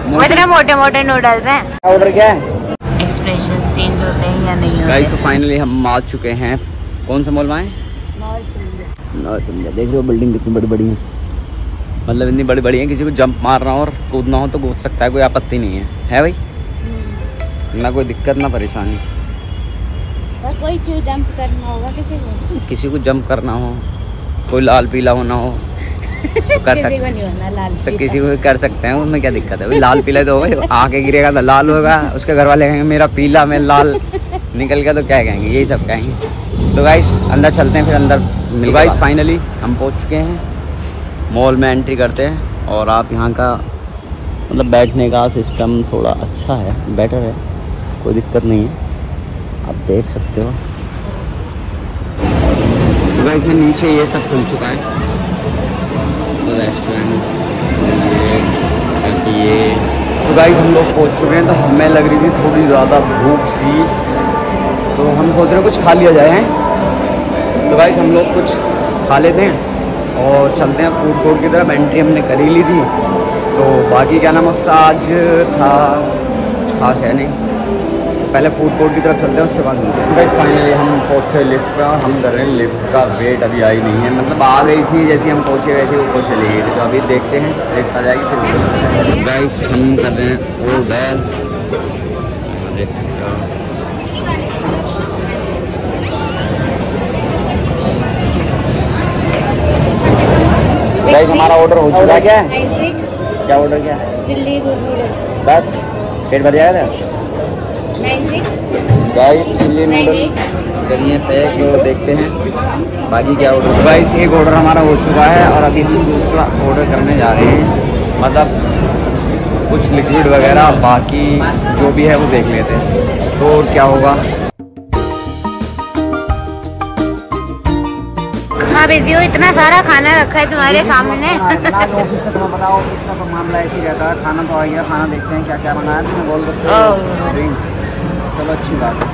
इतने मोटे मोटे नूडल्स हैं। ऑर्डर क्या है? एक्सप्रेशन चेंज होते हैं या नहीं होते? गाइस तो फाइनली हम आ चुके हैं। कौन सा मॉल में आए? North India. देख रहे हो बिल्डिंग कितनी बड़ी बड़ी है, मतलब इतनी बड़ी बड़ी है, किसी को जंप मारना हो और कूदना हो तो कूद सकता है, कोई आपत्ति नहीं है भाई? ना कोई दिक्कत ना परेशानी। पर कोई क्यों जंप करना होगा किसी को जंप करना हो, कोई लाल पीला होना हो तो कर सकते हैं, तो किसी को कर सकते हैं, उसमें क्या दिक्कत है? लाल पीला तो होगा, आके गिरेगा तो लाल होगा, उसके घर वाले कहेंगे मेरा पीला मैं लाल निकल गया तो क्या कहेंगे, यही सब कहेंगे। तो गाइस अंदर चलते हैं, फिर अंदर मिल। गाइस फाइनली हम पहुंच चुके हैं, मॉल में एंट्री करते हैं। और आप यहाँ का मतलब बैठने का सिस्टम थोड़ा अच्छा है, बेटर है, कोई दिक्कत नहीं है, आप देख सकते हो। तो गाइस में नीचे ये सब खुल चुका है, तो रेस्टोरेंट ये। तो गाइस हम लोग पहुँच चुके हैं, तो हमें लग रही थी थोड़ी ज़्यादा भूख सी, तो हम सोच रहे हैं कुछ खा लिया जाए हैं। तो गाइस हम लोग कुछ खा लेते हैं और चलते हैं फूड कोर्ट की तरफ। एंट्री हमने कर ही ली थी, तो बाकी क्या नाम उसका आज था कुछ खास है नहीं, पहले फूड कोर्ट की तरफ चलते हैं, उसके बाद मिलते हैं। गाइस फाइनली हम पहुँचे लिफ्ट पर, हम कर रहे हैं लिफ्ट का वेट, अभी आई नहीं है, मतलब आ गई थी जैसे हम पहुँचे वैसे वो चली गई थी, तो अभी देखते हैं लिफ्ट आ जाएगी फिर। गाइस हम कर रहे हैं ऑर्डर, देख सकते हो। गाइस हमारा ऑर्डर हो चुका है। क्या है? क्या ऑर्डर क्या है? Chilli noodles. बस पेट भर जाएगा? 96 गाइस चिल्ली नूडल करिए पैक, और देखते हैं बाकी क्या ऑर्डर। गाइस एक ऑर्डर हमारा हो चुका है और अभी हम दूसरा ऑर्डर करने जा रहे हैं, मतलब कुछ लिक्विड वगैरह, बाकी जो भी है वो देख लेते हैं तो क्या होगा। हाँ बिजी हो, इतना सारा खाना रखा है तुम्हारे सामने। ऑफिस से तुम्हें बताओ, ऑफिस का तो मामला ऐसे ही रहता है, खाना तो आ गया, खाना देखते हैं क्या क्या बनाया तुमने, बोल दो। चलो अच्छी बात है।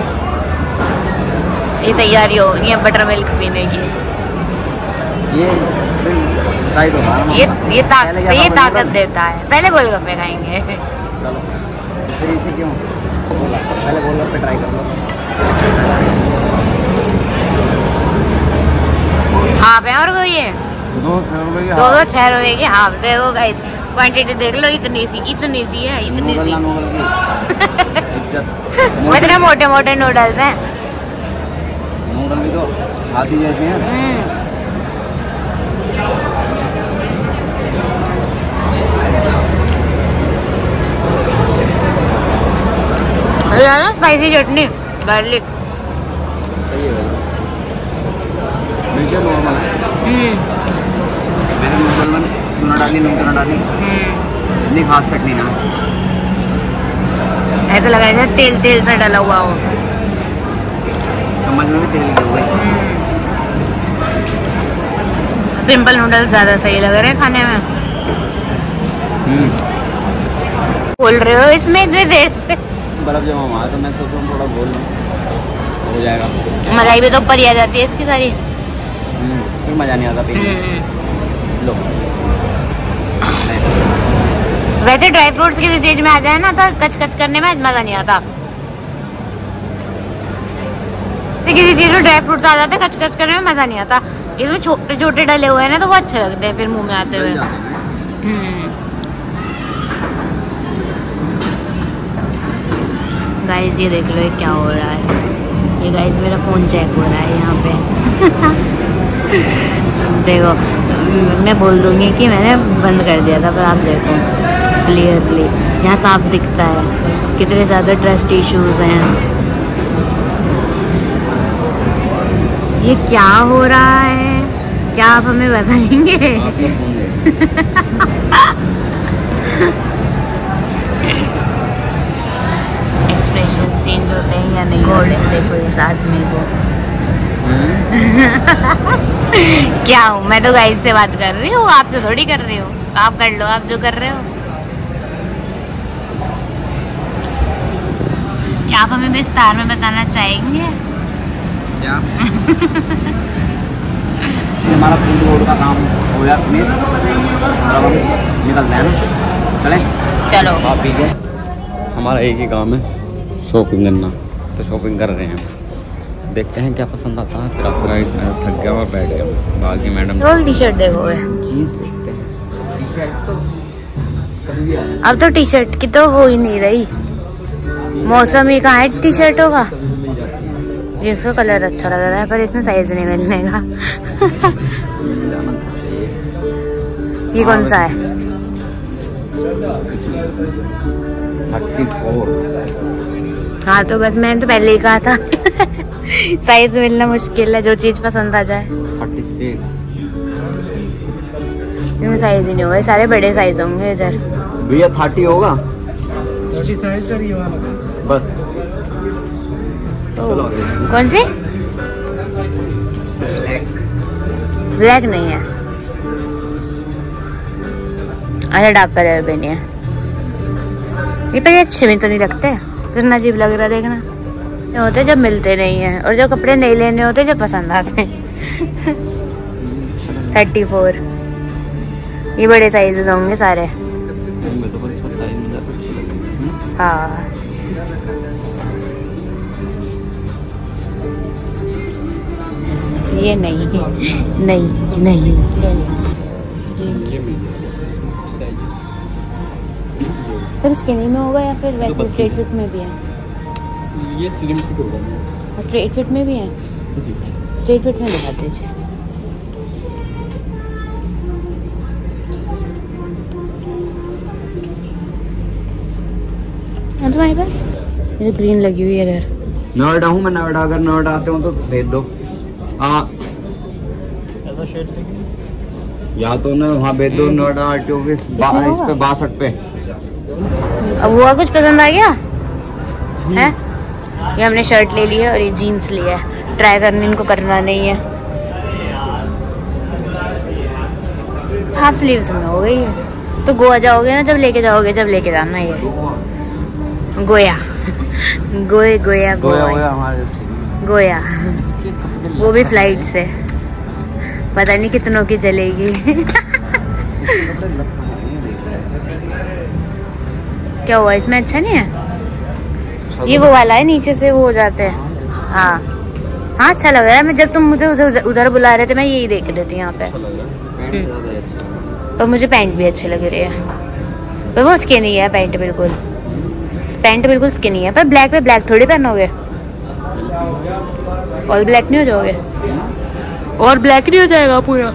ये तैयारी हो रही है बटर मिल्क पीने की। ये ताकत देता है। पहले गोलगप्पे खाएंगे। चलो फिर इसे क्यों बोला, पहले गोलगप्पे ट्राई कर लो। हाफ है और वो ये 2 6 रुपए की हाफ। देखो गाइस क्वांटिटी देख लो, इतनी सी है, इतनी सी। इतने मोटे मोटे नूडल्स हैं। नूडल भी तो हाथी जैसे हैं। स्पाइसी चटनी गार्लिक सही है। नीचे नॉर्मल है। मैंने नूडल में चूना डाली, नमक डाली, इतनी खास चटनी ना, ऐसा लगा जैसे तेल से डला हुआ हो, चम्मच में भी तेल लगे हुए। सिंपल नूडल्स ज़्यादा सही लग रहे हैं खाने में। बोल रहे हो इसमें इतनी देर से? बर्फ जमा हुआ है तो मैं सोच रहा हूँ थोड़ा बोल लूँ, हो जाएगा। मलाई भी तो ऊपर ही आ जाती है इसकी सारी, फिर मज़ा नहीं आता पीने। लो वैसे ड्राई फ्रूट्स किसी चीज में आ जाए ना तो कच कच करने में मजा नहीं आता। तो किसी चीज में ड्राई फ्रूट्स आ जाते हैं, कच कच करने में मजा नहीं आता। इसमें छोटे छोटे डले हुए हैं ना, तो वो अच्छे लगते हैं फिर मुंह में आते हुए। गाइस ये देख लो ये क्या हो रहा है। ये गाइस मेरा फोन चेक हो रहा है यहाँ पे। देखो मैं बोल दूंगी कि मैंने बंद कर दिया था, पर आप देखो क्लियरली यहाँ साफ दिखता है कितने ज़्यादा ट्रस्ट इश्यूज हैं। ये क्या हो रहा है, क्या आप हमें बताएंगे? एक्सप्रेशंस चेंज होते हैं या नहीं? गोल्डन देखो इस आदमी को। क्या हूँ मैं तो गाइस से बात कर रही हूँ, आपसे थोड़ी कर रही हूँ। आप कर लो आप जो कर रहे हो। क्या आप हमें विस्तार में बताना चाहेंगे? क्या? हमारा फूड कोर्ट का काम हो गया फिनिश, अब हम निकलते हैं ना, चलें? चलो आप ही के हमारा एक ही काम है शॉपिंग करना, तो शॉपिंग कर रहे हैं। देखते हैं क्या पसंद आता है। फिर आपको थक गया और बैठ गया। बाकी मैडम टी शर्ट देखोगे? चीज़ देखते हैं। टी शर्ट तो अब तो टी शर्ट की तो हो ही नहीं रही। मौसम ही कहाँ है टी शर्टों का। जींस का कलर अच्छा लग रहा है पर इसमें साइज नहीं मिलने का। ये कौन सा है? 34। हाँ तो बस मैंने तो पहले ही कहा था। साइज मिलना मुश्किल है, जो चीज पसंद आ जाए। 36। इनमें साइज ही नहीं होगा, सारे बड़े साइज होंगे इधर। भैया 30 होगा 30 साइज सर ये वाला बस। कौन सी? ब्लैक नहीं है। अच्छा डार्क कलर भी नहीं है। ये पर अच्छे भी तो नहीं लगते, कितना अजीब लग रहा है देखना। ये होते जब मिलते नहीं है और जो कपड़े नहीं लेने होते जब पसंद आते हैं। 34। ये बड़े साइजेस होंगे सारे। हाँ ये नहीं नहीं सब स्किनी में होगा या फिर वैसे स्ट्रेट फिट में भी है? ये स्लिम फिट होगा। स्ट्रेट फिट में भी है? स्ट्रेट फिट में दिखा दीजिए। तुम्हारे पास ये ग्रीन लगी हुई है इधर। नोएडा हूँ मैं, नोएडा। अगर नोएडा आते हो तो भेज दो। या तो ना वहाँ भेज दो नोएडा RTO ऑफिस इस पे 62 पे। अब हुआ कुछ पसंद आ गया है? ये हमने शर्ट ले ली है और ये जीन्स लिया है। ट्राई करने इनको करना नहीं है। हाफ स्लीव्स में हो गई है। तो गोवा जाओगे ना, जब लेके जाओगे, जब लेके जाना ये गोया गोया गोया गोया गोया। वो भी फ्लाइट से, पता नहीं कितनों की जलेगी। क्या हुआ इसमें? अच्छा नहीं है ये? वो वाला है नीचे से वो हो जाते हैं। हाँ हाँ अच्छा लग रहा है। मैं जब तुम मुझे उधर बुला रहे थे मैं यही देख रही थी यहाँ पे। और मुझे पैंट भी अच्छी लग रही है पर वो स्किनी है पैंट बिल्कुल। पैंट बिल्कुल स्किनी है पर ब्लैक पे ब्लैक थोड़ी पहनोगे। और ब्लैक नहीं हो जाओगे? और ब्लैक नहीं हो जाएगा पूरा?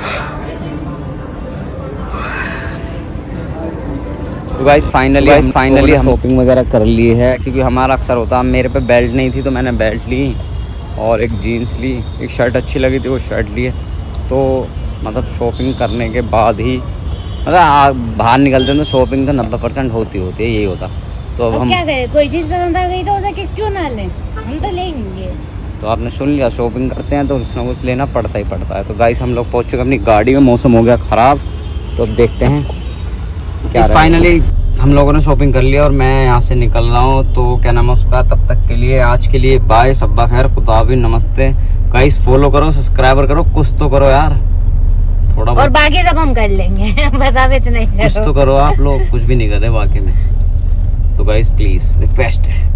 तो गाइस फाइनली हम शॉपिंग वगैरह कर ली है, क्योंकि हमारा अक्सर होता है। मेरे पे बेल्ट नहीं थी तो मैंने बेल्ट ली और एक जीन्स ली, एक शर्ट अच्छी लगी थी वो शर्ट ली है। तो मतलब शॉपिंग करने के बाद ही मतलब बाहर निकलते हैं तो शॉपिंग तो 90% होती है, यही होता। तो अब हम क्या करें, कोई चीज़ पसंद आ गई तो उसे क्यों ना लें, हम तो लेंगे। तो आपने सुन लिया, शॉपिंग करते हैं तो कुछ ना कुछ लेना पड़ता ही पड़ता है। तो गाइस हम लोग पहुँच चुके अपनी गाड़ी में, मौसम हो गया ख़राब। तो अब देखते हैं क्या। फाइनली हम लोगों ने शॉपिंग कर लिया और मैं यहाँ से निकल रहा हूँ। तो क्या नाम है उसका, तब तक के लिए आज के लिए बाय, सब्बा खैर, खुदाफिज़, नमस्ते। गाइस फॉलो करो, सब्सक्राइबर करो, कुछ तो करो यार थोड़ा। और बाकी सब हम कर लेंगे। बस आप इतना ही करो। कुछ तो करो आप लोग, कुछ भी नहीं कर रहे बाकी में। तो गाइस प्लीज रिक्वेस्ट है।